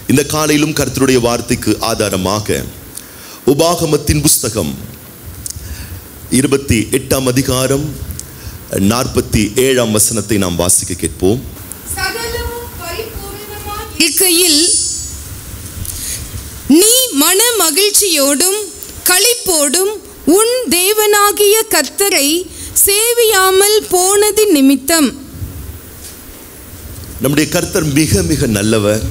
இந்த காலையிலும் கர்த்தருடைய வார்த்தைக்கு ஆதாரமாக உபாகமத்தின் புஸ்தகம் 28ஆம் அதிகாரம் 47ஆம் வசனத்தை நாம் வாசிக்க கேட்போம். இருக்கையில் நீ மன மகிழ்ச்சியோடும் களிப்போடும் உன் தேவனாகிய கர்த்தரை சேவியாமல் போனது நிமித்தம். நம்முடைய கர்த்தர் மிக மிக நல்லவர்.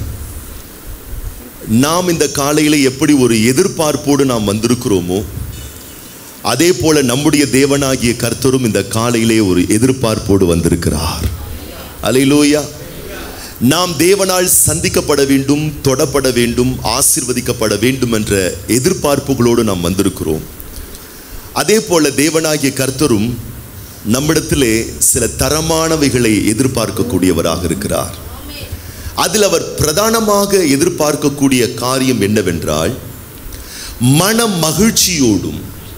நாம் இந்த காலையில எப்படி ஒரு எதிர்பார்ப்போடு நாம் வந்திருக்கிறோமோ அதே போல நம்முடைய தேவனாகிய கர்த்தரும் இந்த காலையிலே ஒரு எதிர்பார்ப்போடு வந்திருக்கிறார். அல்லேலூயா. நாம் தேவனால் சந்திக்கப்பட வேண்டும், தொடப்பட வேண்டும், ஆசீர்வதிக்கப்பட வேண்டும் என்ற எதிர்பார்ப்புகளோடு நாம் வந்திருக்கிறோம். அதே போல தேவனாகிய கர்த்தரும் நம்மிடத்திலே சில தரமானவைகளை எதிர்பார்க்கக்கூடியவராக இருக்கிறார். அதில் அவர் பிரதானமாக எதிர்பார்க்கக்கூடிய காரியம் என்னவென்றால், மன மகிழ்ச்சியோடும்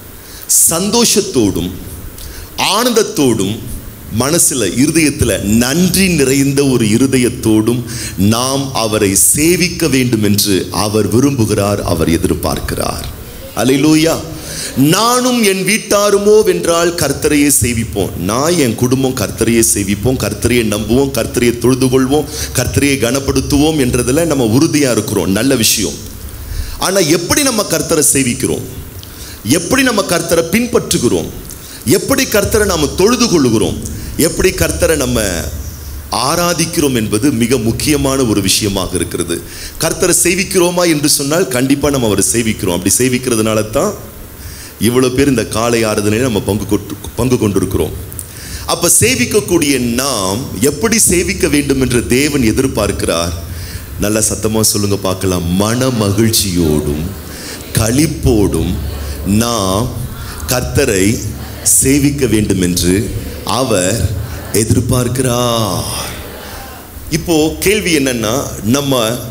சந்தோஷத்தோடும் ஆனந்தத்தோடும் மனசில் இருதயத்தில் நன்றி நிறைந்த ஒரு இருதயத்தோடும் நாம் அவரை சேவிக்க வேண்டும் என்று அவர் விரும்புகிறார், அவர் எதிர்பார்க்கிறார். அல்லேலூயா. நானும் என் வீட்டாருமோ வென்றால் கர்த்தரையே சேவிப்போம். நான் என் குடும்பம் கர்த்தரையே சேவிப்போம், கர்த்தரையே நம்புவோம், கர்த்தரையே தொழுது கொள்வோம், கர்த்தரையே கனப்படுத்துவோம் என்றதில் நம்ம உறுதியாக இருக்கிறோம். நல்ல விஷயம். ஆனால் எப்படி நம்ம கர்த்தரை சேவிக்கிறோம், எப்படி நம்ம கர்த்தரை பின்பற்றுகிறோம், எப்படி கர்த்தரை நாம் தொழுது கொள்ளுகிறோம், எப்படி கர்த்தரை நம்ம ஆராதிக்கிறோம் என்பது மிக முக்கியமான ஒரு விஷயமாக இருக்கிறது. கர்த்தரை சேவிக்கிறோமா என்று சொன்னால் கண்டிப்பாக நம்ம அவரை சேவிக்கிறோம். அப்படி சேவிக்கிறதுனால தான் இவ்வளோ பேர் இந்த காலை ஆராதனையில் நம்ம பங்கு கொண்டிருக்கிறோம். அப்போ சேவிக்கக்கூடிய நாம் எப்படி சேவிக்க வேண்டும் என்று தேவன் எதிர்பார்க்கிறார். நல்ல சத்தமாக சொல்லுங்க பார்க்கலாம். மன மகிழ்ச்சியோடும் களிப்போடும் நாம் கர்த்தரை சேவிக்க வேண்டும் என்று அவர் எதிர்பார்க்கிறார். இப்போ கேள்வி என்னன்னா, நம்ம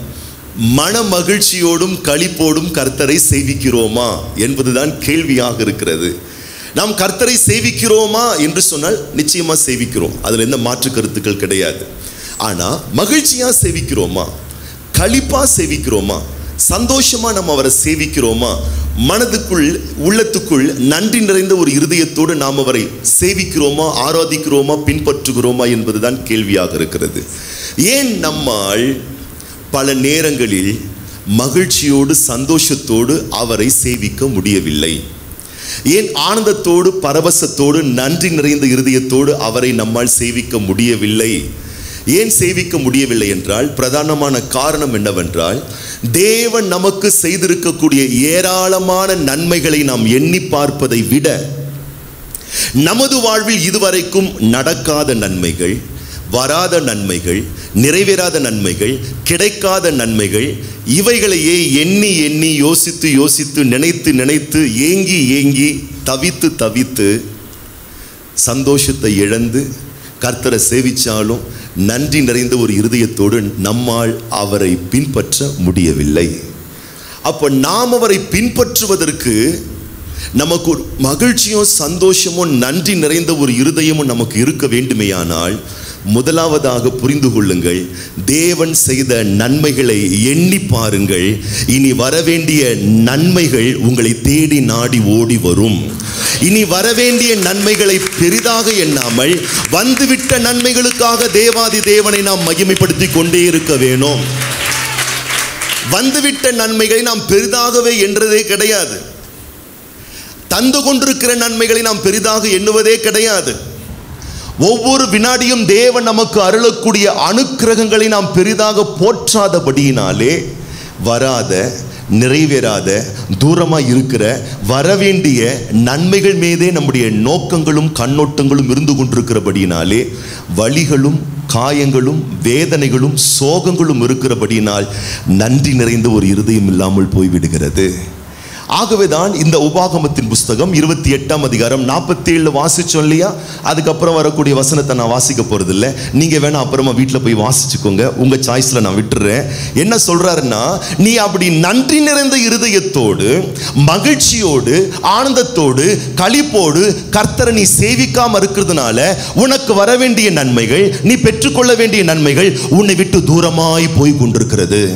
மன மகிழ்ச்சியோடும் களிப்போடும் கர்த்தரை சேவிக்கிறோமா என்பதுதான் கேள்வியாக இருக்கிறது. நாம் கர்த்தரை சேவிக்கிறோமா என்று சொன்னால் நிச்சயமா சேவிக்கிறோம், அதில் எந்த மாற்று கருத்துக்கள் கிடையாது. ஆனால் மகிழ்ச்சியா சேவிக்கிறோமா, களிப்பா சேவிக்கிறோமா, சந்தோஷமா நம்ம அவரை சேவிக்கிறோமா, மனதுக்குள் உள்ளத்துக்குள் நன்றி நிறைந்த ஒரு இருதயத்தோடு நாம் அவரை சேவிக்கிறோமா, ஆராதிக்கிறோமா, பின்பற்றுகிறோமா என்பதுதான் கேள்வியாக இருக்கிறது. ஏன் நம்மால் பல நேரங்களில் மகிழ்ச்சியோடு சந்தோஷத்தோடு அவரை சேவிக்க முடியவில்லை? ஏன் ஆனந்தத்தோடு பரவசத்தோடு நன்றி நிறைந்த இருதயத்தோடு அவரை நம்மால் சேவிக்க முடியவில்லை? ஏன் சேவிக்க முடியவில்லை என்றால் பிரதானமான காரணம் என்னவென்றால், தேவன் நமக்கு செய்திருக்கக்கூடிய ஏராளமான நன்மைகளை நாம் எண்ணி பார்ப்பதை விட நமது வாழ்வில் இதுவரைக்கும் நடக்காத நன்மைகள், வராத நன்மைகள், நிறைவேறாத நன்மைகள், கிடைக்காத நன்மைகள், இவைகளையே எண்ணி எண்ணி யோசித்து யோசித்து நினைத்து நினைத்து ஏங்கி ஏங்கி தவித்து தவித்து சந்தோஷத்தை இழந்து கர்த்தரை சேவிச்சாலும் நன்றி நிறைந்த ஒரு இருதயத்தோடு நம்மால் அவரை பின்பற்ற முடியவில்லை. அப்போ நாம் அவரை பின்பற்றுவதற்கு நமக்கு ஒரு மகிழ்ச்சியும் சந்தோஷமும் நன்றி நிறைந்த ஒரு இருதயமும் நமக்கு இருக்க வேண்டுமேயானால், முதலாவதாக புரிந்து கொள்ளுங்கள், தேவன் செய்த நன்மைகளை எண்ணி பாருங்கள். இனி வரவேண்டிய நன்மைகள் உங்களை தேடி நாடி ஓடி வரும். இனி வரவேண்டிய நன்மைகளை பெரிதாக எண்ணாமல் வந்துவிட்ட நன்மைகளுக்காக தேவாதி தேவனை நாம் மகிமைப்படுத்தி கொண்டே இருக்க வேணும். வந்துவிட்ட நன்மைகளை நாம் பெரிதாகவே எண்ணுவதே கிடையாது. தந்து கொண்டிருக்கிற நன்மைகளை நாம் பெரிதாக எண்ணுவதே கிடையாது. ஒவ்வொரு வினாடியும் தேவன் நமக்கு அருளக்கூடிய அனுக்கிரகங்களை நாம் பெரிதாக போற்றாதபடியினாலே வராத, நிறைவேறாத, தூரமாக இருக்கிற வரவேண்டிய நன்மைகள் மீதே நம்முடைய நோக்கங்களும் கண்ணோட்டங்களும் இருந்து கொண்டிருக்கிறபடியினாலே வலிகளும் காயங்களும் வேதனைகளும் சோகங்களும் இருக்கிறபடியினால் நன்றி நிறைந்த ஒரு இருதயம் இல்லாமல் போய்விடுகிறது. ஆகவேதான் இந்த உபாகமத்தின் புஸ்தகம் 28ஆம் அதிகாரம் 47 வாசிச்சோம் இல்லையா? அதுக்கப்புறம் வரக்கூடிய வசனத்தை நான் வாசிக்க போறதில்லை. நீங்க வேணா அப்புறமா வீட்டில் போய் வாசிச்சுக்கோங்க, உங்க சாய்ஸ்ல நான் விட்டுறேன். என்ன சொல்றாருன்னா, நீ அப்படி நன்றி நிறைந்த இருதயத்தோடு மகிழ்ச்சியோடு ஆனந்தத்தோடு களிப்போடு கர்த்தரை நீ சேவிக்காம இருக்கிறதுனால உனக்கு வர வேண்டிய நன்மைகள், நீ பெற்றுக்கொள்ள வேண்டிய நன்மைகள் உன்னை விட்டு தூரமாய் போய் கொண்டிருக்கிறது.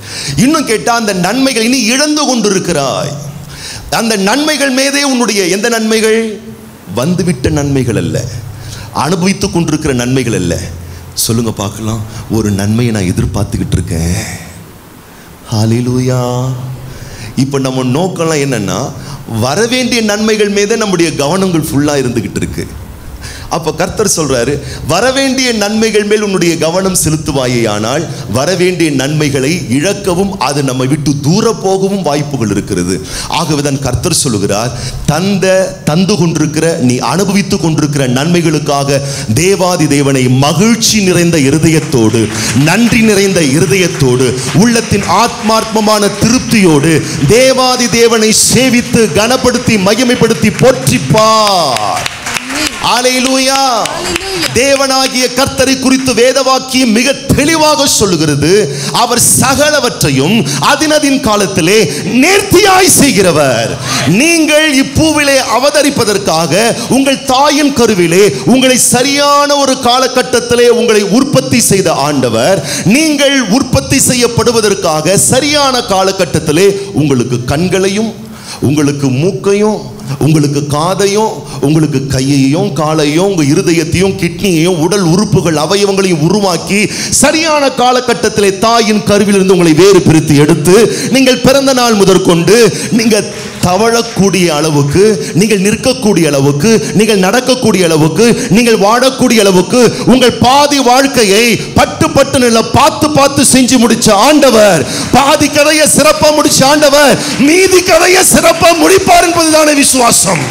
இன்னும் கேட்டா அந்த நன்மைகள் இனி இழந்து கொண்டிருக்கிறாய். அந்த நன்மைகள் மீதே உன்னுடைய எந்த நன்மைகள்? வந்துவிட்ட நன்மைகள் அல்ல, அனுபவித்துக் கொண்டிருக்கிற நன்மைகள் அல்ல. சொல்லுங்க பார்க்கலாம். ஒரு நன்மையை நான் எதிர்பார்த்துக்கிட்டு இருக்கேன். ஹல்லேலூயா. இப்போ நம்ம நோக்கம்லாம் என்னன்னா, வரவேண்டிய நன்மைகள் மீது நம்முடைய கவனங்கள் ஃபுல்லா இருந்துகிட்டு இருக்கு. அப்ப கர்த்தர் சொல்றாரு, வரவேண்டிய நன்மைகள் மேல் உன்னுடைய கவனம் செலுத்துவாயே, ஆனால் வரவேண்டிய நன்மைகளை இழக்கவும் அது நம்மை விட்டு தூர போகவும் வாய்ப்புகள் இருக்கிறது. ஆகவேதான் கர்த்தர் சொல்லுகிறார், தந்து கொண்டிருக்கிற நீ அனுபவித்துக் கொண்டிருக்கிற நன்மைகளுக்காக தேவாதி தேவனை மகிழ்ச்சி நிறைந்த இருதயத்தோடு, நன்றி நிறைந்த இருதயத்தோடு, உள்ளத்தின் ஆத்மார்த்தமான திருப்தியோடு தேவாதி தேவனை சேவித்து கனப்படுத்தி மகிமைப்படுத்தி போற்றிப்பார். அல்லேலூயா. தேவனாகிய கர்த்தரை குறித்து வேதவாக்கியம் மிக தெளிவாக சொல்லுகிறது, அவர் சகலவற்றையும் அதினதின் காலத்திலே நேர்த்தியாய் செய்கிறவர். நீங்கள் இப்பூவிலே அவதரிப்பதற்காக உங்கள் தாயின் கருவிலே உங்களை சரியான ஒரு காலகட்டத்திலே உங்களை உற்பத்தி செய்த ஆண்டவர், நீங்கள் உற்பத்தி செய்யப்படுவதற்காக சரியான காலகட்டத்திலே உங்களுக்கு கண்களையும், உங்களுக்கு மூக்கையும், உங்களுக்கு காதையும், உங்களுக்கு கையையும் காலையும், உங்க இருதயத்தையும் கிட்னியையும் உடல் உறுப்புகள் அவயவங்களையும் உருவாக்கி சரியான காலகட்டத்திலே தாயின் கருவிலிருந்து உங்களை வேறு பிரித்து எடுத்து நீங்கள் பிறந்த நாள் முதற்கொண்டு நீங்கள் தவழக்கூடிய அளவுக்கு, நீங்கள் நிற்கக்கூடிய அளவுக்கு, நீங்கள் நடக்கக்கூடிய அளவுக்கு, நீங்கள் வாழக்கூடிய அளவுக்கு உங்கள் பாதி வாழ்க்கையை பட்டு பட்டு நில பார்த்து பார்த்து செஞ்சு முடிச்ச ஆண்டவர், பாதி கதையை சிறப்பா முடிச்ச ஆண்டவர் மீதி கதையை சிறப்பா முடிப்பார் என்பதுதானே விசுவாசம்.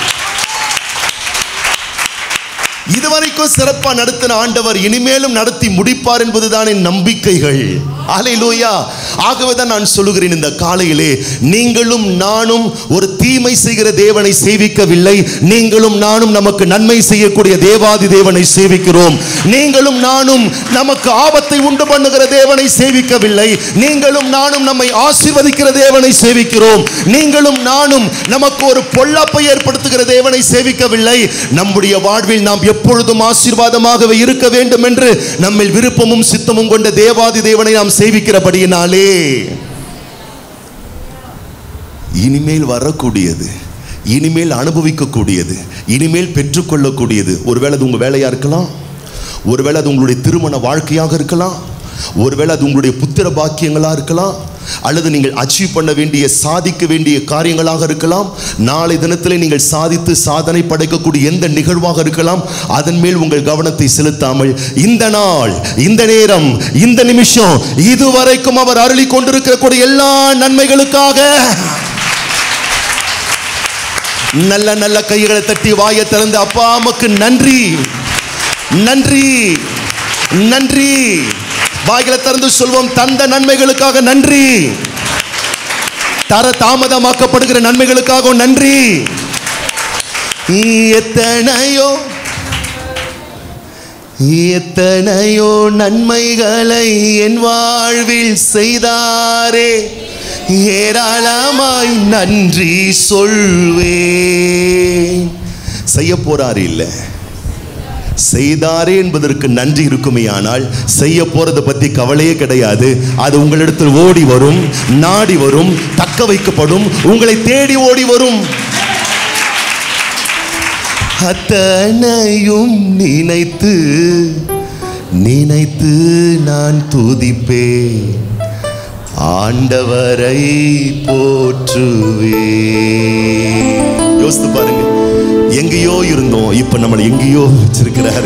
இதுவரைக்கும் சிறப்பா நடத்தின ஆண்டவர் இனிமேலும் நடத்தி முடிப்பார் என்பதுதானே நம்பிக்கைகள். அல்லேலூயா. ஆகவேதான் நான் சொல்லுகிறேன், இந்த காலையிலே நீங்களும் நானும் ஒரு தீமை செய்கிற தேவனை சேவிக்கவில்லை, நீங்களும் நானும் நமக்கு நன்மை செய்யக்கூடிய தேவாதி தேவனை சேவிக்கிறோம். நீங்களும் நானும் நமக்கு ஆபத்தை உண்டு பண்ணுகிற தேவனை சேவிக்கவில்லை, நீங்களும் நானும் நம்மை ஆசீர்வதிக்கிற தேவனை சேவிக்கிறோம். நீங்களும் நானும் நமக்கு ஒரு பொல்லாப்பை ஏற்படுத்துகிற தேவனை சேவிக்கவில்லை. நம்முடைய வாழ்வில் நாம் எப்பொழுதும் ஆசீர்வாதமாகவே இருக்க வேண்டும் என்று நம்மில் விருப்பமும் சித்தமும் கொண்ட தேவாதி தேவனை நாம் சேவிக்கிறபடியினாலே இனிமேல் வரக்கூடியது, இனிமேல் அனுபவிக்கக்கூடியது, இனிமேல் பெற்றுக்கொள்ளக்கூடியது, ஒருவேளை அது உங்க வேலையா இருக்கலாம், ஒருவேளை அது உங்களுடைய திருமண வாழ்க்கையாக இருக்கலாம், ஒருவேளை அது உங்களுடைய புத்திர பாக்கியங்களா இருக்கலாம், அல்லது நீங்கள் அச்சீவ் பண்ண வேண்டிய, சாதிக்க வேண்டிய காரியங்களாக இருக்கலாம், நாளை தினத்திலே நீங்கள் சாதித்து சாதனை படைக்கக்கூடிய எந்த நிகழ்வாக இருக்கலாம். அதன் மேல் உங்கள் கவனத்தை செலுத்தாமல் இந்த நாள், இந்த நேரம், இந்த நிமிஷம், இதுவரைக்கும் அவர் அருளி கொண்டிருக்கக்கூடிய எல்லா நன்மைகளுக்காக நல்ல நல்ல கைகளை தட்டி வாயை திறந்து அப்பா உமக்கு நன்றி, நன்றி, நன்றி. வாய்களை திறந்து சொல்வோம், தந்த நன்மைகளுக்காக நன்றி, தர தாமதமாக்கப்படுகிற நன்மைகளுக்காக நன்றி. எத்தனையோ எத்தனையோ நன்மைகளை என் வாழ்வில் செய்தாரே, ஏராளமாய் நன்றி சொல்வேன். செய்ய போறாரு இல்ல, செய்தாரே என்பதற்கு நன்றி இருக்குமே, ஆனால் செய்ய போறதை பத்தி கவலையே கிடையாது. அது உங்களிடத்தில் ஓடி வரும், நாடி வரும், தக்க வைக்கப்படும், உங்களை தேடி ஓடி வரும். அத்தனையும் நினைத்து நினைத்து நான் துதிப்பேன், ஆண்டவரை போற்றுவேன். யோசித்து பாருங்க, எங்கேயோ இருந்தோம், இப்ப நம்மளை எங்கேயோ வச்சிருக்கிறாரு.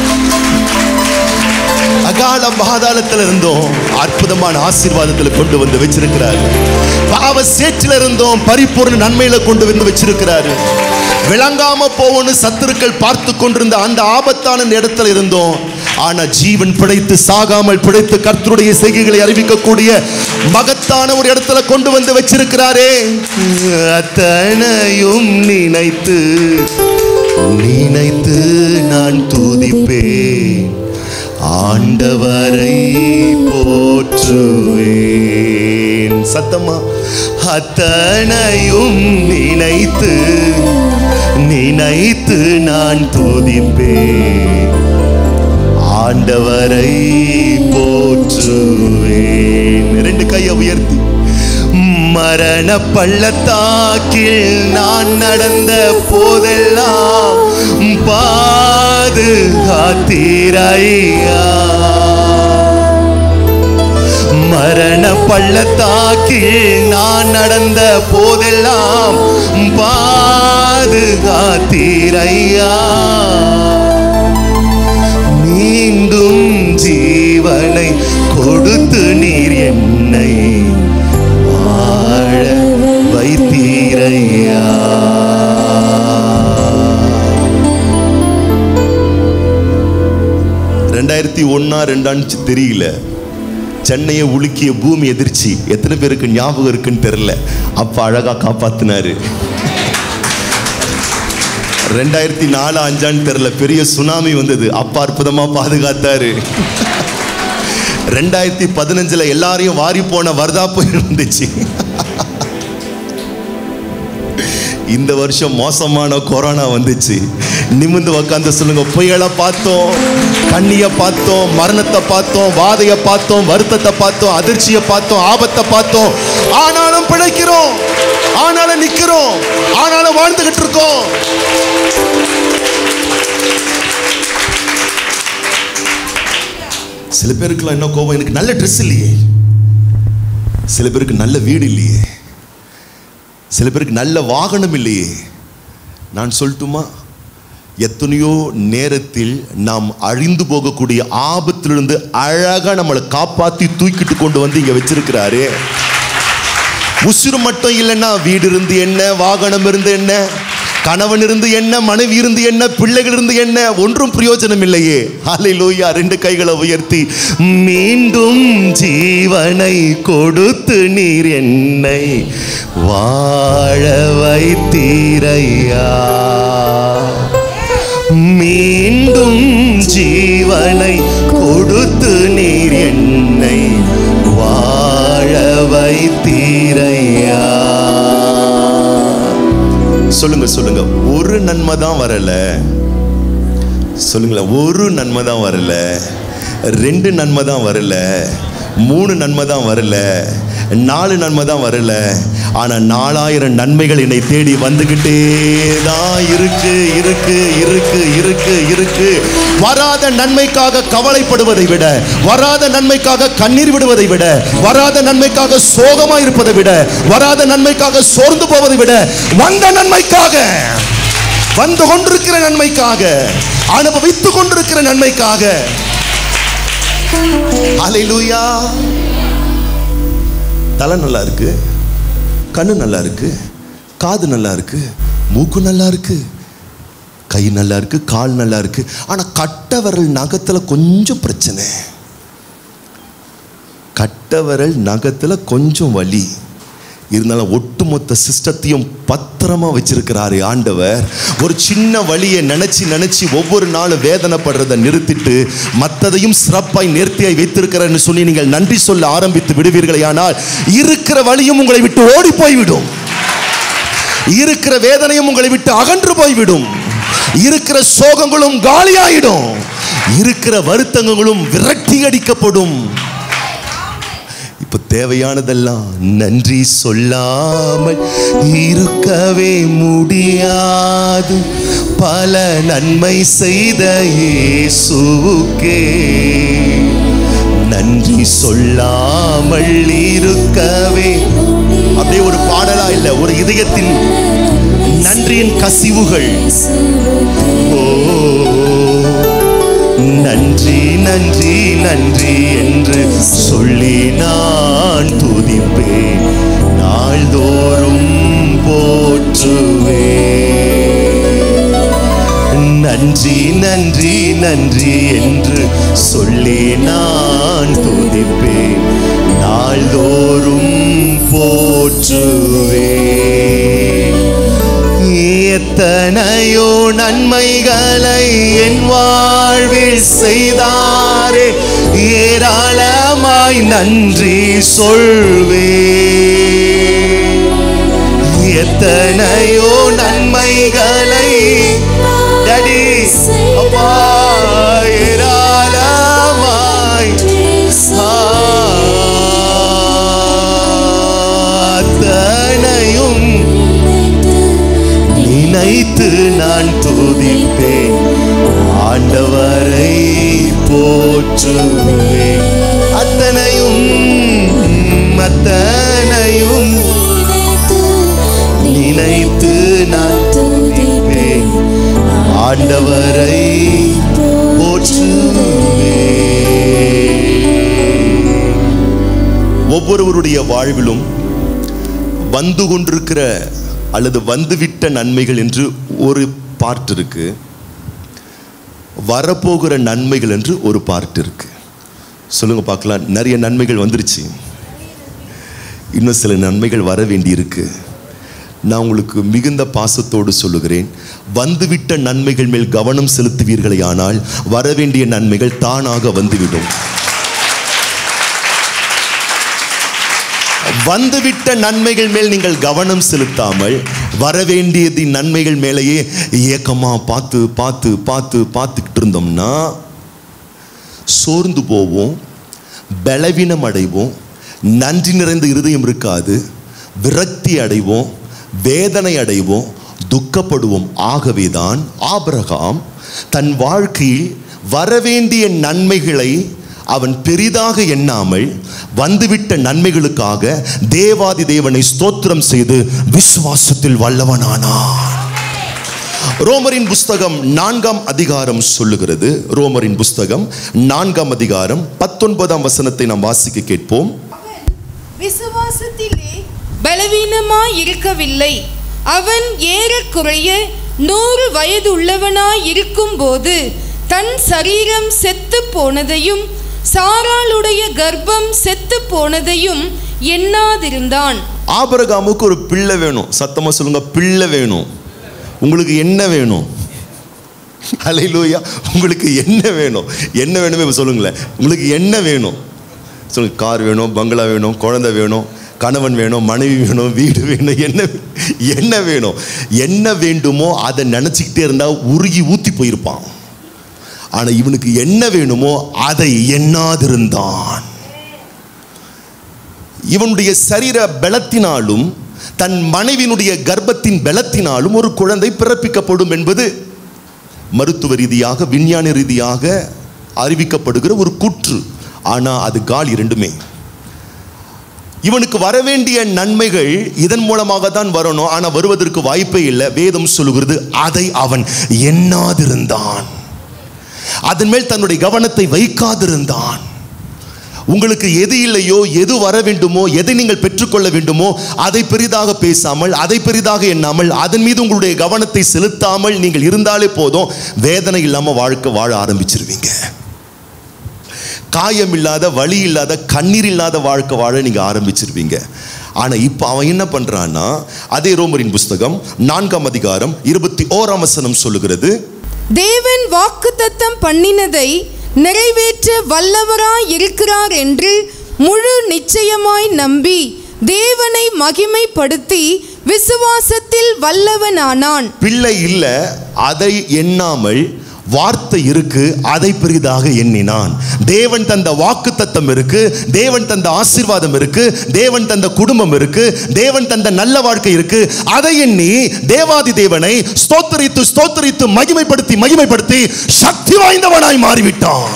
அகால பாதாளத்தில் இருந்தோம், அற்புதமான ஆசீர்வாதத்தில் கொண்டு வந்து வச்சிருக்கிறாரு. பாவ சேற்றில் இருந்தோம், பரிபூர்ண நன்மையில கொண்டு வந்து வச்சிருக்கிறாரு. விளங்காம போவோன்னு சத்துருக்கள் பார்த்து கொண்டிருந்த அந்த ஆபத்தான இடத்துல இருந்தோம், ஆனா ஜீவன் பிழைத்து, சாகாமல் பிழைத்து, கர்த்தருடைய செய்கைகளை அறிவிக்கக்கூடிய மகத்தான ஒரு இடத்துல கொண்டு வந்து வச்சிருக்கிறாரே. அத்தனையும் நினைத்து நினைத்து நான் துதிப்பேன், ஆண்டவரை போற்றுவேன். சத்தமா, அத்தனையும் நினைத்து நினைத்து நான் துதிப்பேன், ஆண்டவரை போற்றுவேன். ரெண்டு கையை உயர்த்தி. மரண பள்ளத்தாக்கில் நான் நடந்த போதெல்லாம் பாதுகாத்தீரையா. மரண பள்ளத்தாக்கில் நான் நடந்த போதெல்லாம் பாதுகாத்தீரையா. மீண்டும் ஜீவனை கொடுத்து நீர் என்னை வாழ வைத்தீரையா. ரெண்டாயிரத்தி 1 தெரியல, சென்னையை உலுக்கிய பூமி எதிர்ச்சி எத்தனை பேருக்கு ஞாபகம் இருக்குன்னு தெரியல. அப்பா அழகா காப்பாத்தினாரு. 2004-5 தெரியல, பெரிய சுனாமி வந்தது, அப்பா அற்புதமா பாதுகாத்தாரு. 2015 எல்லாரையும் வாரி போன வர்தா புயல் வந்துச்சு. இந்த வருஷம் மோசமான கொரோனா வந்துச்சு. நிமிர்ந்து உட்கார்ந்து சொல்லுங்க, புயலை பார்த்தோம், கண்ணியை பார்த்தோம், மரணத்தை பார்த்தோம், வாதையை பார்த்தோம், வருத்தத்தை பார்த்தோம், அதிர்ச்சியை பார்த்தோம், ஆபத்தை பார்த்தோம். ஆனாலும் பிழைக்கிறோம், ஆனாலும் நிக்கிறோம், ஆனாலும் வாழ்ந்துகிட்டு இருக்கோம். சில பேருக்குலாம் என்ன கோபம், எனக்கு நல்ல ட்ரெஸ் இல்லையே, சில பேருக்கு நல்ல வீடு இல்லையே, சில பேருக்கு நல்ல வாகனம் இல்லையே. நான் சொல்லட்டுமா, எத்தனையோ நேரத்தில் நாம் அழிந்து போகக்கூடிய ஆபத்திலிருந்து அழகா நம்மளை காப்பாத்தி தூக்கிட்டு கொண்டு வந்து இங்க வச்சிருக்கிறாரு. உசுறு மட்டும் இல்லைன்னா வீடு இருந்து என்ன, வாகனம் இருந்து என்ன, கணவன் இருந்து என்ன, மனைவி இருந்து என்ன, பிள்ளைகள் இருந்து என்ன, ஒன்றும் பிரயோஜனம் இல்லையே. ஹல்லேலூயா. 2 கைகளை உயர்த்தி, மீண்டும் ஜீவனை கொடுத்து நீர் என்னை வாழ வைத்தீரையா. மீண்டும் ஜீவனை கொடுத்து நீர் என்னை வாழ வைத்தீரையா. சொல்லுங்க சொல்லுங்க, ஒரு நன்மை தான் வரல. சொல்லுங்களேன், ஒரு நன்மை தான் வரல, 2 நன்மை தான் வரல, 3 நன்மை தான் வரல, 4 நன்மை தான் வரல. ஆனா 4000 நன்மைகள் என்னை தேடி வந்துகிட்டே தான் இருக்கு இருக்கு இருக்கு இருக்கு இருக்கு. வராத நன்மைக்காக கவலைப்படுவதை விட, வராத நன்மைக்காக கண்ணீர் விடுவதை விட, வராத நன்மைக்காக சோகமா இருப்பதை விட, வராத நன்மைக்காக சோர்ந்து போவதை விட, வந்த நன்மைக்காக, வந்து கொண்டிருக்கிற நன்மைக்காக, அனுபவித்துக் கொண்டிருக்கிற நன்மைக்காக. ஹல்லேலூயா. தலை நல்லா இருக்கு, கண்ணு நல்லா இருக்கு, காது நல்லா இருக்கு, மூக்கு நல்லா இருக்கு, கை நல்லா இருக்கு, கால் நல்லா இருக்கு. ஆனா கட்ட விரல் நகத்துல கொஞ்சம் பிரச்சனை, கட்ட விரல் நகத்துல கொஞ்சம் வலி இருந்தாலும் ஒட்டுமொத்த சிஸ்டத்தையும் பத்திரமா வச்சிருக்கிறாரு ஆண்டவர். ஒரு சின்ன வழியை நினைச்சு நினைச்சு ஒவ்வொரு நாளும் வேதனைப்படுறதை நிறுத்திட்டு மற்றதையும் சிறப்பாய் நேர்த்தியாய் வைத்திருக்கிறன்னு சொல்லி நீங்கள் நன்றி சொல்ல ஆரம்பித்து விடுவீர்களே, ஆனால் இருக்கிற வழியும் உங்களை விட்டு ஓடி போய்விடும், இருக்கிற வேதனையும் உங்களை விட்டு அகன்று போய்விடும், இருக்கிற சோகங்களும் காலியாயிடும், இருக்கிற வருத்தங்களும் விரட்டி அடிக்கப்படும். இப்ப தேவையானதெல்லாம் நன்றி சொல்லாமல் இருக்கவே முடியாது. பல நன்மை செய்த இயேசுவுக்கே நன்றி சொல்லாமல் இருக்கவே. அப்படியே ஒரு பாடலா இல்ல, ஒரு இதயத்தின் நன்றியின் கசிவுகள். ஓ நன்றி நன்றி நன்றி என்று சொல்லி நான் துதிப்பேன், நாள்தோறும் போற்றுவேன். நன்றி நன்றி நன்றி என்று சொல்லி நான் துதிப்பேன், நாள்தோறும் போற்றுவேன். எத்தனையோ நன்மைகளை என் வாழ்வில் செய்தாரே, ஏராளமாய் நன்றி சொல்வேன். எத்தனையோ நன்மைகளை டடி அப்பா ஏராளமாய் போற்றுவேன். அத்தனையும் அத்தனையும் நினைத்து நான் துதிப்பேன். ஆண்டவரை போற்றுவேன். ஒவ்வொருவருடைய வாழ்விலும் வந்து கொண்டிருக்கிற அல்லது வந்துவிட்ட நன்மைகள் என்று ஒரு பார்ட் இருக்கு, வரப்போகிற நன்மைகள் என்று ஒரு பார்ட் இருக்கு. சொல்லுங்க பார்க்கலாம். நிறைய நன்மைகள் வந்துருச்சு, இன்னும் சில நன்மைகள் வர வேண்டி இருக்கு. நான் உங்களுக்கு மிகுந்த பாசத்தோடு சொல்லுகிறேன், வந்துவிட்ட நன்மைகள் மேல் கவனம் செலுத்துவீர்களே ஆனால் வரவேண்டிய நன்மைகள் தானாக வந்துவிடும். வந்துவிட்ட நன்மைகள் மேல் நீங்கள் கவனம் செலுத்தாமல் வரவேண்டியது நன்மைகள் மேலேயே ஏக்கமா பார்த்து பார்த்து பார்த்து பார்த்துக்கிட்டு இருந்தோம்னா சோர்ந்து போவோம், பலவீனம் அடைவோம், நன்றி நிறைந்த இருதயம் இருக்காது, விரக்தி அடைவோம், வேதனை அடைவோம், துக்கப்படுவோம். ஆகவேதான் ஆபிரகாம் தன் வாழ்க்கையில் வரவேண்டிய நன்மைகளை அவன் பெரிதாக எண்ணாமல் வந்துவிட்ட நன்மைகளுக்காக தேவாதி தேவனை ஸ்தோத்திரம் செய்து விசுவாசத்தில் வல்லவனானான். ரோமரின் புஸ்தகம் 4ஆம் அதிகாரம் சொல்லுகிறது. ரோமரின் புஸ்தகம் 4ஆம் அதிகாரம் 19ஆம் வசனத்தை நாம் வாசிக்க கேட்போம். விசுவாசத்திலே பலவீனமாய் இருக்கவில்லை. அவன் ஏறக்குறைய 100 வயது உள்ளவனாய் இருக்கும்போது தன் சரீரம் செத்து போனதையும் சாராளுடைய கர்ப்பம் செத்து போனதையும் எண்ணாதிருந்தான். ஆபிரகாமுக்கு ஒரு பிள்ளை வேணும். சத்தமா சொல்லுங்க, பிள்ளை வேணும். உங்களுக்கு என்ன வேணும்? ஹல்லேலூயா. உங்களுக்கு என்ன வேணும்? என்ன வேணுமே சொல்லுங்களேன். உங்களுக்கு என்ன வேணும் சொல்லுங்க. கார் வேணும், பங்களா வேணும், குழந்தை வேணும், கணவன் வேணும், மனைவி வேணும், வீடு வேணும். என்ன வேணும்? என்ன வேண்டுமோ அதை நினைச்சுக்கிட்டே இருந்தா உருகி ஊத்தி போயிருப்பான். ஆனா இவனுக்கு என்ன வேணுமோ அதை எண்ணாதிருந்தான். இவனுடைய சரீர பலத்தினாலும் தன் மனைவியினுடைய கர்ப்பத்தின் பலத்தினாலும் ஒரு குழந்தை பிறப்பிக்கப்படும் என்பது மருத்துவ ரீதியாக விஞ்ஞான ரீதியாக அறிவிக்கப்படுகிற ஒரு கூற்று. ஆனா அது கால் இரண்டுமே. இவனுக்கு வரவேண்டிய நன்மைகள் இதன் மூலமாக தான் வரணும், ஆனா வருவதற்கு வாய்ப்பே இல்லை. வேதம் சொல்லுகிறது அதை அவன் எண்ணாதிருந்தான், அதன் மேல் தன்னுடைய கவனத்தை வைக்காதிருந்தான். உங்களுக்கு எது இல்லையோ, எது வர வேண்டுமோ, எதை நீங்கள் பெற்றுக்கொள்ள வேண்டுமோ அதை பெரிதாக பேசாமல், அதை பெரிதாக எண்ணாமல், அதன் மீது உங்களுடைய கவனத்தை செலுத்தாமல் நீங்கள் இருந்தாலே போதும், வேதனை இல்லாம வாழ்க்கை வாழ ஆரம்பிச்சிருவீங்க. காயம் இல்லாத, வலி இல்லாத, கண்ணீர் இல்லாத வாழ்க்கை வாழ நீங்க ஆரம்பிச்சிருவீங்க. ஆனா இப்ப அவன் என்ன பண்றான்னா, அதே ரோமரின் புஸ்தகம் 4ஆம் அதிகாரம் 21ஆம் வசனம் சொல்லுகிறது, தேவன் வாக்குத்தத்தம் பண்ணினதை நிறைவேற்ற வல்லவராய் இருக்கிறார் என்று முழு நிச்சயமாய் நம்பி தேவனை மகிமைப்படுத்தி விசுவாசத்தில் வல்லவனானான். பிள்ளை இல்ல அதை எண்ணாமல் வார்த்தை இருக்கு அதை பெரிதாக எண்ணினான். தேவன் தந்த வாக்குத்தத்தம் இருக்கு, தேவன் தந்த ஆசீர்வாதம் இருக்கு, தேவன் தந்த குடும்பம் இருக்கு, தேவன் தந்த நல்ல வாழ்க்கை இருக்கு. அதை எண்ணி தேவாதி தேவனை ஸ்தோத்திரித்து ஸ்தோத்திரித்து மகிமைப்படுத்தி மகிமைப்படுத்தி சக்தி வாய்ந்தவனாய் மாறிவிட்டான்.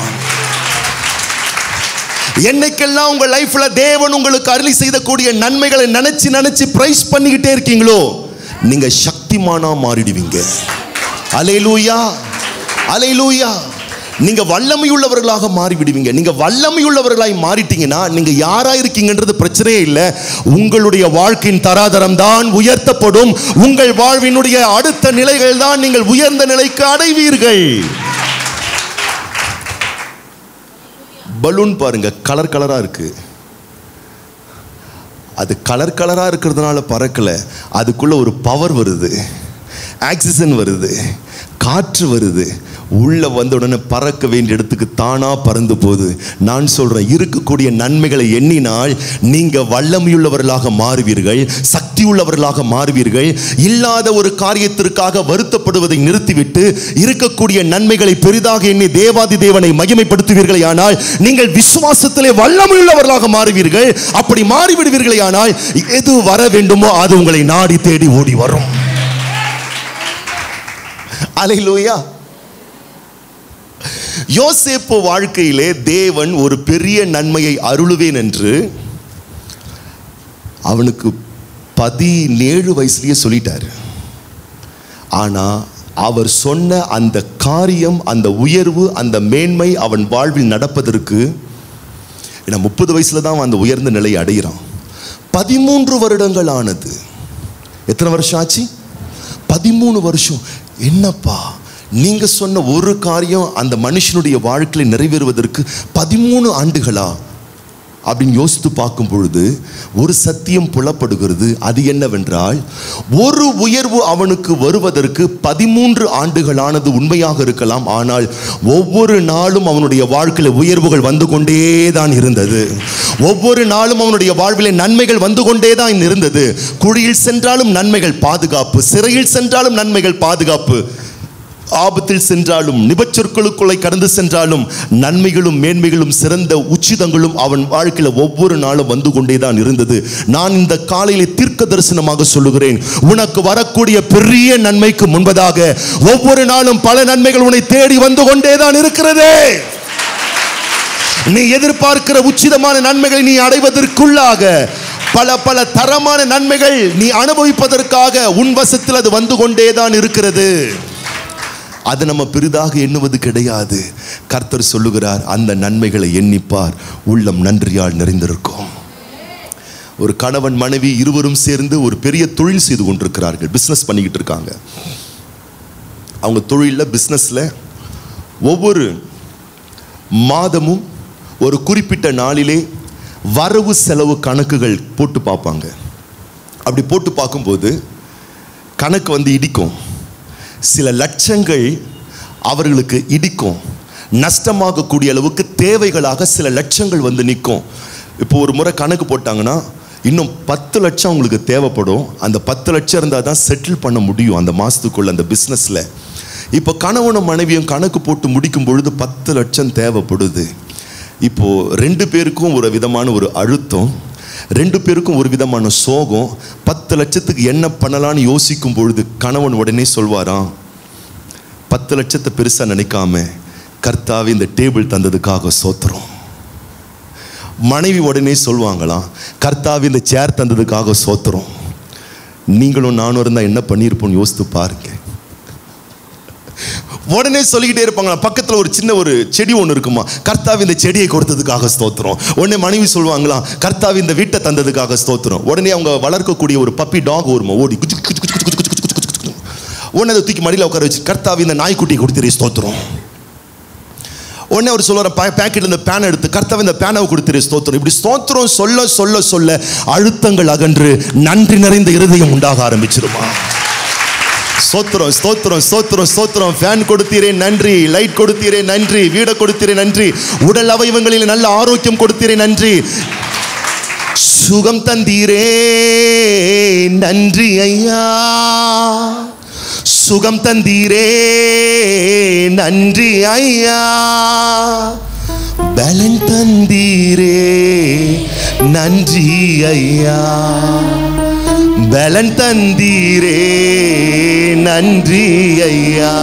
என்னைக்கெல்லாம் உங்க லைஃப்ல தேவன் உங்களுக்கு அருளி செய்யக்கூடிய நன்மைகளை நினைச்சு நினைச்சு பிரைஸ் பண்ணிக்கிட்டே இருக்கீங்களோ நீங்க சக்திமானா மாறிடுவீங்க. அல்லேலூயா, அல்லேலூயா. நீங்க வல்லமையுள்ளவர்களாக மாறிவிடுவீங்க. நீங்க வல்லமையுள்ளவர்களாய் மாறிட்டீங்கன்னா நீங்க யாரா இருக்கீங்கன்றது பிரச்சனையே இல்லை. உங்களுடைய வாழ்க்கையின் தராதரம் தான் உயர்த்தப்படும். உங்கள் வாழ்வினுடைய அடுத்த நிலைகள் தான் நீங்கள் உயர்ந்த நிலைக்கு அடைவீர்கள். பலூன் பாருங்க, கலர் கலரா இருக்கு. அது கலர் கலரா இருக்கிறதுனால பறக்கல, அதுக்குள்ள ஒரு பவர் வருது, ஆக்சிஜன் வருது, காற்று வருது, உள்ள வந்த உடனே பறக்க வேண்டிய இடத்துக்கு தானா பறந்து போகுது. நான் சொல்றேன், இருக்கக்கூடிய நன்மைகளை எண்ணினால் நீங்க வல்லமையுள்ளவர்களாக மாறுவீர்கள், சக்தி உள்ளவர்களாக மாறுவீர்கள். இல்லாத ஒரு காரியத்திற்காக வருத்தப்படுவதை நிறுத்திவிட்டு இருக்கக்கூடிய நன்மைகளை பெரிதாக எண்ணி தேவாதி தேவனை மகிமைப்படுத்துவீர்களே ஆனால் நீங்கள் விசுவாசத்திலே வல்லமையுள்ளவர்களாக மாறுவீர்கள். அப்படி மாறிவிடுவீர்களே ஆனால் எது வர வேண்டுமோ அது உங்களை நாடி தேடி ஓடி வரும். அல்லேலூயா. யோசேப்பு வாழ்க்கையிலே தேவன் ஒரு பெரிய நன்மையை அருளுவேன் என்று அவனுக்கு 17 வயசுலயே சொல்லிட்டாரு. ஆனா அவர் சொன்ன அந்த காரியம், அந்த உயர்வு, அந்த மேன்மை அவன் வாழ்வில் நடப்பதற்கு 30 வயசுல தான் அந்த உயர்ந்த நிலையை அடைகிறான். 13 வருடங்கள் ஆனது. எத்தனை வருஷம் ஆச்சு? 13 வருஷம். என்னப்பா நீங்க சொன்ன ஒரு காரியம் அந்த மனுஷனுடைய வாழ்க்கையில் நிறைவேறுவதற்கு 13 ஆண்டுகளா அப்படின்னு யோசித்து பார்க்கும் பொழுது ஒரு சத்தியம் புலப்படுகிறது. அது என்னவென்றால், ஒரு உயர்வு அவனுக்கு வருவதற்கு 13 ஆண்டுகளானது உண்மையாக இருக்கலாம். ஆனால் ஒவ்வொரு நாளும் அவனுடைய வாழ்க்கையில் உயர்வுகள் வந்து கொண்டே தான் இருந்தது. ஒவ்வொரு நாளும் அவனுடைய வாழ்விலே நன்மைகள் வந்து கொண்டே தான் இருந்தது. குழியில் சென்றாலும் நன்மைகள் பாதுகாப்பு, சிறையில் சென்றாலும் நன்மைகள் பாதுகாப்பு, ஆபத்தில் சென்றாலும் நிபச்சொற்களுக்குள்ளே கடந்து சென்றாலும் நன்மைகளும் மேன்மைகளும் சிறந்த உச்சிதங்களும் அவன் வாழ்க்கையில் ஒவ்வொரு நாளும் வந்து கொண்டே தான் இருந்தது. நான் இந்த காலையிலே தீர்க்க தரிசனமாக சொல்லுகிறேன், உனக்கு வரக்கூடிய பெரிய நன்மைக்கு முன்பதாக ஒவ்வொரு நாளும் பல நன்மைகள் உன்னை தேடி வந்து கொண்டே தான் இருக்கிறது. நீ எதிர்பார்க்கிற உச்சிதமான நன்மைகளை நீ அடைவதற்குள்ளாக பல பல தரமான நன்மைகள் நீ அனுபவிப்பதற்காக உன் வசத்தில் அது வந்து கொண்டே தான் இருக்கிறது. அது நம்ம பெரிதாக எண்ணுவது கிடையாது. கர்த்தர் சொல்லுகிறார், அந்த நன்மைகளை எண்ணிப்பார், உள்ளம் நன்றியால் நிறைந்திருக்கும். ஒரு கணவன் மனைவி இருவரும் சேர்ந்து ஒரு பெரிய தொழில் செய்து கொண்டிருக்கிறார்கள். பிஸ்னஸ் பண்ணிக்கிட்டு இருக்காங்க. அவங்க தொழிலில் பிஸ்னஸில் ஒவ்வொரு மாதமும் ஒரு குறிப்பிட்ட நாளிலே வரவு செலவு கணக்குகள் போட்டு பார்ப்பாங்க. அப்படி போட்டு பார்க்கும்போது கணக்கு இடிக்கும். சில லட்சங்கள் அவர்களுக்கு இடிக்கும். நஷ்டமாகக்கூடிய அளவுக்கு தேவைகளாக சில லட்சங்கள் நிற்கும். இப்போ ஒரு முறை கணக்கு போட்டாங்கன்னா இன்னும் 10 லட்சம் அவங்களுக்கு தேவைப்படும். அந்த 10 லட்சம் இருந்தால் தான் செட்டில் பண்ண முடியும் அந்த மாதத்துக்குள்ள அந்த பிஸ்னஸில். இப்போ கணவனும் மனைவியும் கணக்கு போட்டு முடிக்கும் பொழுது 10 லட்சம் தேவைப்படுது. இப்போது 2 பேருக்கும் ஒரு விதமான ஒரு அழுத்தம், 2 பேருக்கும் ஒரு விதமான சோகம். 10 லட்சத்துக்கு என்ன பண்ணலான்னு யோசிக்கும் பொழுது கணவன் உடனே சொல்வாராம், 10 லட்சத்தை பெருசாக நினைக்காம கர்த்தாவே இந்த டேபிள் தந்ததுக்காக சோத்திரம். மனைவி உடனே சொல்லுவாங்களாம், கர்த்தாவே இந்த சேர் தந்ததுக்காக சோத்திரம். நீங்களும் நானும் இருந்தால் என்ன பண்ணியிருப்போம்னு யோசித்து பாருங்க. உடனே சொல்லிக்கிட்டே இருப்பாங்க. பக்கத்தில் ஒரு சின்ன ஒரு செடி ஒன்று இருக்குமா, கர்த்தாவி இந்த செடியை கொடுத்ததுக்காக ஸ்தோத்திரம். உடனே மனைவி சொல்லுவாங்களாம், கர்த்தாவி இந்த வீட்டை தந்ததுக்காக ஸ்தோத்திரம். உடனே அவங்க வளர்க்கக்கூடிய ஒரு பப்பி டாக் வருமா, ஓடி குச்சு குச்சு குச்சு குச்சு குச்சு குச்சு குச்சு குச்சு. உடனே அதை தூக்கி மடியில் உட்கார வச்சு, கர்த்தாவி இந்த நாய்க்குட்டியை கொடுத்துரு ஸ்தோத்திரம். உடனே அவர் சொல்லுவார், பேக்கெட்டில் இந்த பேனை எடுத்து, கர்த்தாவி இந்த பேனாவை கொடுத்துரு ஸ்தோத்திரம். இப்படி ஸ்தோத்திரம் சொல்ல சொல்ல சொல்ல அழுத்தங்கள் அகன்று நன்றி நிறைந்த இருதயம் உண்டாக ஆரம்பிச்சிருமா. ஸ்தோத்திரம் ஸ்தோத்திரம் ஸ்தோத்திரம் ஸ்தோத்திரம். ஃபேன் கொடுத்தீரே நன்றி, லைட் கொடுத்தீரே நன்றி, வீடை கொடுத்தீரே நன்றி, உடல் அவயவங்களில் நல்ல ஆரோக்கியம் கொடுத்தீரே நன்றி, சுகம் தந்தீரே நன்றி ஐயா, சுகம் தந்தீரே நன்றி ஐயா, பலன் தந்தீரே நன்றி ஐயா, பலன் தந்தீரே நன்றி ஐயா.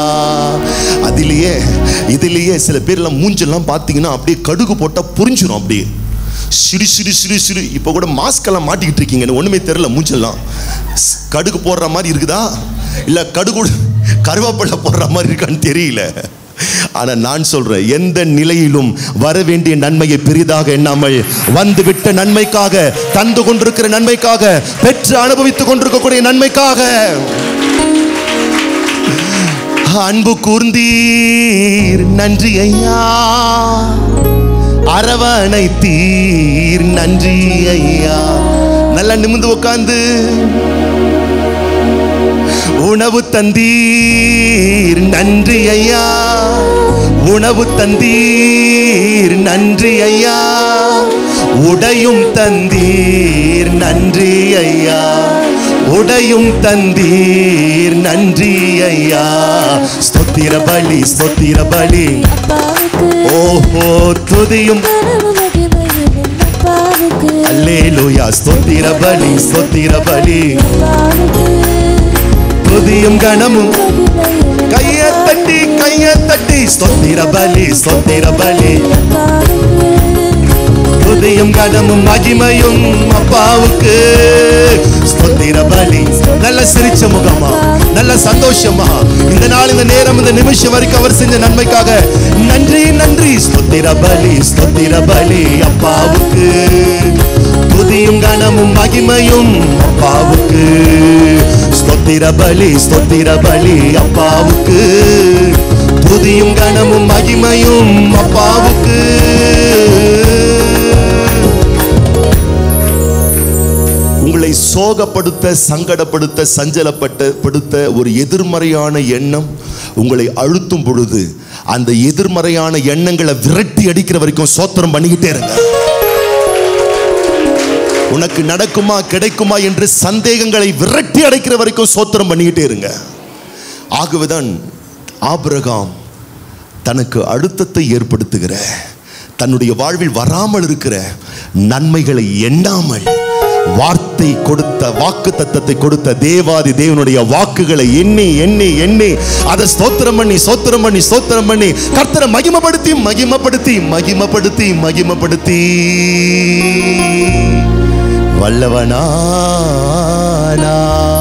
இதிலேயே சில பேர்லாம் மூஞ்செல்லாம் பார்த்தீங்கன்னா அப்படியே கடுகு போட்டால் புரிஞ்சிடும். அப்படியே சிறு சிறு சிறு சிறு. இப்போ கூட மாஸ்க் எல்லாம் மாட்டிக்கிட்டு இருக்கீங்க, ஒன்றுமே தெரியல. மூஞ்செல்லாம் கடுகு போடுற மாதிரி இருக்குதா, இல்லை கடுகு கருவேப்பிலை போடுற மாதிரி இருக்கான்னு தெரியல. ஆனால் நான் சொல்றேன், எந்த நிலையிலும் வர வேண்டிய நன்மையை பெரிதாக எண்ணாமல் வந்துவிட்ட நன்மைக்காக, தந்து கொண்டிருக்கிற நன்மைக்காக, பெற்று அனுபவித்துக் கொண்டிருக்கக்கூடிய நன்மைக்காக அன்பு கூர்ந்தீர் நன்றி ஐயா, அரவணைத்தீர் நன்றி ஐயா. நல்லா நிமிர்ந்து உட்கார்ந்து உணவு தந்தீர் நன்றி ஐயா, உணவு தந்தீர் நன்றி ஐயா, உடையும் தந்தீர் நன்றி ஐயா, உடையும் தந்தீர் நன்றி ஐயா. ஸ்தோத்திர பலி ஸ்தோத்திர பலி, ஓஹோ துதியும் அல்லேலூயா. ஸ்தோத்திர பலி ஸ்தோத்திர பலி, துதியும் கணமும். கையை தட்டி கை கைய தட்டி ஸ்தோத்திர பலி, ஸ்தோத்திர பலி. துதியும் கனமும் மகிமையும் அப்பாவுக்கு. ஸ்தோத்திர பலி. நல்ல சிரிச்ச முகமா, நல்ல சந்தோஷமா இந்த நாள், இந்த நேரம், இந்த நிமிஷம் வரைக்கும் அவர் செஞ்ச நன்மைக்காக நன்றி, நன்றி. ஸ்தோத்திர பலி, ஸ்தோத்திர பலி அப்பாவுக்கு. துதியும் கனமும் மகிமையும் அப்பாவுக்கு. ஸ்தோத்திர பலி, ஸ்தோத்திர பலி அப்பாவுக்கு. துதியும் கனமும் மகிமையும் அப்பாவுக்கு. உங்களை சோகப்படுத்த, சங்கடப்படுத்த, சஞ்சலப்படுத்த ஒரு எதிர்மறையான எண்ணம் உங்களை அழுத்தும் பொழுது அந்த எதிர்மறையான எண்ணங்களை விரட்டி அடிக்கிற வரைக்கும் ஸ்தோத்திரம் பண்ணிக்கிட்டே இருங்க. உனக்கு நடக்குமா கிடைக்குமா என்று சந்தேகங்களை விரட்டி அடைக்கிற வரைக்கும் ஸ்தோத்திரம் பண்ணிக்கிட்டே இருங்க. ஆகவேதான் ஆபிரகாம் தனக்கு அழுத்தத்தை ஏற்படுத்துகிற, தன்னுடைய வாழ்வில் வராமல் இருக்கிற நன்மைகளை எண்ணாமல் வார்த்தை கொடுத்த, வாக்கு தத்தத்தை கொடுத்த தேவாதி தேவனுடைய வாக்குகளை எண்ணி எண்ணி எண்ணி அதை ஸ்தோத்திரம் பண்ணி ஸ்தோத்திரம் பண்ணி ஸ்தோத்திரம் பண்ணி கர்த்தரை மகிமைப்படுத்தி மகிமைப்படுத்தி மகிமைப்படுத்தி மகிமைப்படுத்தி வல்லவனானா.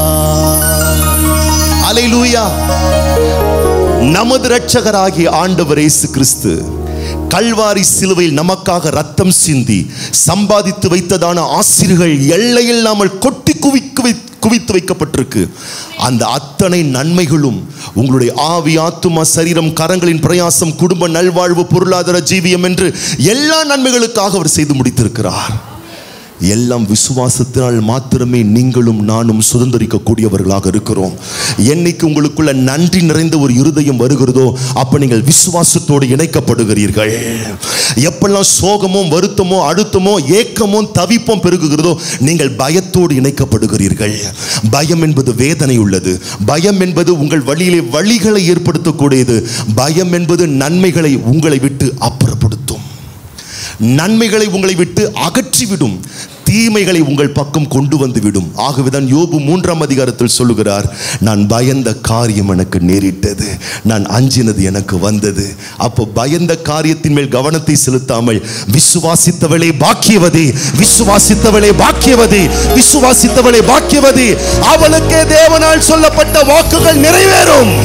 அல்லேலூயா. நமது இரட்சகராகிய ஆண்டவர் இயேசு கிறிஸ்து கல்வாரி சிலுவையில் நமக்காக ரத்தம் சிந்தி சம்பாதித்து வைத்ததான ஆசீர்வாதங்கள் எல்லையில்லாமல் கொட்டி குவித்து வைக்கப்பட்டிருக்கு. அந்த அத்தனை நன்மைகளும் உங்களுடைய ஆவி, ஆத்துமா, சரீரம், கரங்களின் பிரயாசம், குடும்ப நல்வாழ்வு, பொருளாதார ஜீவியம் என்று எல்லா நன்மைகளுக்காக அவர் செய்து முடித்திருக்கிறார். எல்லாம் விசுவாசத்தினால் மாத்திரமே நீங்களும் நானும் சுதந்திரிக்க கூடியவர்களாக இருக்கிறோம். என்னைக்கு உங்களுக்குள்ள நன்றி நிறைந்த ஒரு இருதயம் வருகிறதோ அப்ப நீங்கள் விசுவாசத்தோடு இணைக்கப்படுகிறீர்கள். எப்பெல்லாம் சோகமோ, வருத்தமோ, அழுத்தமோ, ஏக்கமோ, தவிப்போ பெருகுகிறதோ நீங்கள் பயத்தோடு இணைக்கப்படுகிறீர்கள். பயம் என்பது வேதனை உள்ளது. பயம் என்பது உங்கள் வழியிலே வழிகளை ஏற்படுத்தக்கூடியது. பயம் என்பது நன்மைகளை உங்களை விட்டு அப்புறப்படுத்தும். நன்மைகளை உங்களை விட்டு அகற்றிவிடும். தீமைகளை உங்கள் பக்கம் கொண்டு வந்து விடும். ஆகவேதான் யோபு 3ஆம் அதிகாரத்தில் சொல்லுகிறார், நான் பயந்த காரியம் எனக்கு நேரிட்டது, நான் அஞ்சினது எனக்கு வந்தது. அப்போ பயந்த காரியத்தின் மேல் கவனத்தை செலுத்தாமல் விசுவாசித்தவளே பாக்கியவதி, விசுவாசித்தவளே பாக்கியவதி, விசுவாசித்தவளே பாக்கியவதி, அவளுக்கே தேவனால் சொல்லப்பட்ட வாக்குகள் நிறைவேறும்.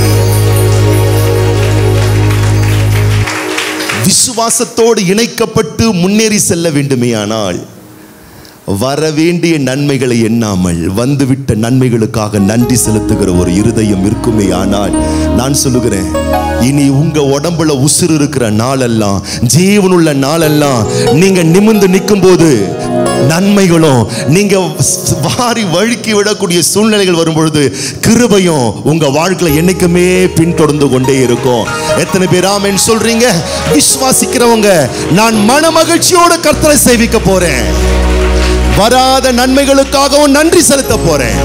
விசுவாசத்தோடு இணைக்கப்பட்டு முன்னேறி செல்ல வேண்டுமேயானால் வரவேண்டிய நன்மைகளை எண்ணாமல் வந்துவிட்ட நன்மைகளுக்காக நன்றி செலுத்துகிற ஒரு இருதயம் இருக்குமே ஆனால், நான் சொல்லுகிறேன், இனி உங்க உடம்புல உசுறு இருக்கிற நாளெல்லாம், ஜீவனுள்ள நாளெல்லாம் நீங்க நிமிர்ந்து நிற்கும் போது நன்மைகளும், நீங்க வாரி வழுக்கி விடக்கூடிய சூழ்நிலைகள் வரும்பொழுது கிருபையும் உங்க வாழ்க்கையில என்னைக்குமே பின்தொடர்ந்து கொண்டே இருக்கும். எத்தனை பேர் ஆமென் சொல்றீங்க? விசுவாசிக்கிறவங்க, நான் மன மகிழ்ச்சியோடு கர்த்தரை சேவிக்க போறேன், வராத நன்மைகளுக்காகவும் நன்றி செலுத்த போறேன்,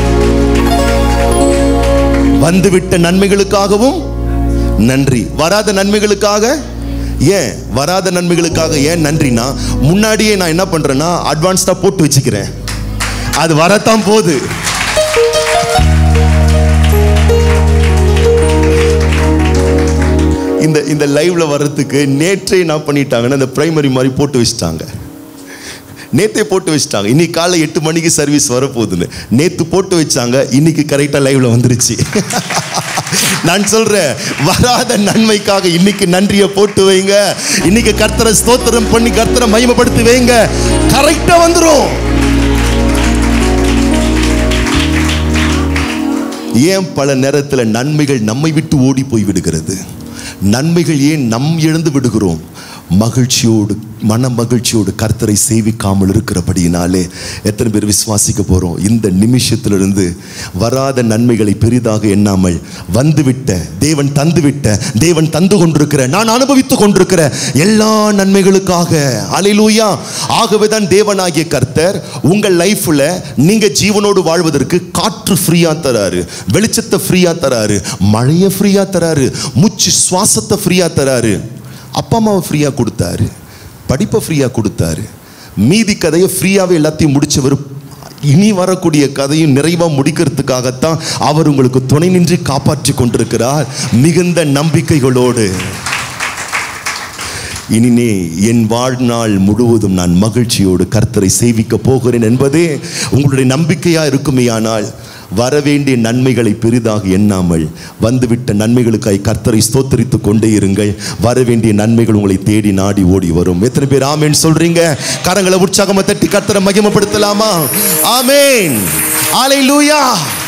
வந்துவிட்ட நன்மைகளுக்காகவும் நன்றி. வராத நன்மைகளுக்காக ஏன்? வராத நன்மைகளுக்காக ஏன் நன்றினா, முன்னாடியே நான் என்ன பண்றேன்னா அட்வான்ஸ்டா போட்டு வச்சுக்கிறேன், அது வரத்தான் போகுது. இந்த லைவ்ல வர்றதுக்கு நேற்றே என்ன பண்ணிட்டாங்கன்னா இந்த பிரைமரி மாதிரி போட்டு வச்சுட்டாங்க. நேத்தே போட்டு வச்சுட்டாங்க, இன்னைக்கு காலை 8 மணிக்கு சர்வீஸ் வரப்போகுதுன்னு நேத்து போட்டு வச்சாங்க, இன்னைக்கு கரெக்டா லைவ்ல வந்துருச்சு. நான் சொல்றேன், வராத நன்மைக்காக இன்னைக்கு நன்றியை போட்டு வைங்க. இன்னைக்கு கர்த்தரை ஸ்தோத்திரம் பண்ணி கர்த்தரை மகிமைப்படுத்தி வைங்க, கரெக்டா வந்துரும். ஏன் பல நேரத்தில் நன்மைகள் நம்மை விட்டு ஓடி போய் விடுகிறது? நன்மைகள் ஏன் நம் இழந்து விடுகிறோம்? மகிழ்ச்சியோடு, மன மகிழ்ச்சியோடு கர்த்தரை சேவிக்காமல் இருக்கிறபடியினாலே. எத்தனை பேர் விசுவாசிக்க போறோம்? இந்த நிமிஷத்திலிருந்து வராத நன்மைகளை பெரிதாக எண்ணாமல், வந்துவிட்ட தேவன் தந்துவிட்ட, தேவன் தந்து கொண்டிருக்கிற, நான் அனுபவித்துக் கொண்டிருக்கிற எல்லா நன்மைகளுக்காக அல்லேலூயா. ஆகவேதான் தேவனாகிய கர்த்தர் உங்கள் லைஃப்ல நீங்க ஜீவனோடு வாழ்வதற்கு காற்று ஃப்ரீயா தராரு, வெளிச்சத்தை ஃப்ரீயா தராரு, மழையை ஃப்ரீயா தராரு, மூச்சு சுவாசத்தை ஃப்ரீயா தராரு, அப்பா அம்மாவை ஃப்ரீயா கொடுத்தாரு, படிப்பை ஃப்ரீயா கொடுத்தாரு, மீதி கதையை ஃப்ரீயாவே எல்லாத்தையும் முடிச்சவர் இனி வரக்கூடிய கதையும் நிறைவா முடிக்கிறதுக்காகத்தான் அவர் உங்களுக்கு துணை நின்று காப்பாற்றி கொண்டிருக்கிறார். மிகுந்த நம்பிக்கைகளோடு இனினே என் வாழ்நாள் முழுவதும் நான் மகிழ்ச்சியோடு கர்த்தரை சேவிக்க போகிறேன் என்பதே உங்களுடைய நம்பிக்கையா இருக்குமேயானால், வரவேண்டிய நன்மைகளை பெரிதாக எண்ணாமல் வந்துவிட்ட நன்மைகளுக்காய் கர்த்தரை ஸ்தோத்திரித்து கொண்டே இருங்கள். வரவேண்டிய நன்மைகள் உங்களை தேடி நாடி ஓடி வரும். எத்தனை பேர் ஆமேன் சொல்றீங்க? கரங்களை உற்சாகமா தட்டி கர்த்தரை மகிமைப்படுத்தலாமா? ஆமேன். அல்லேலூயா.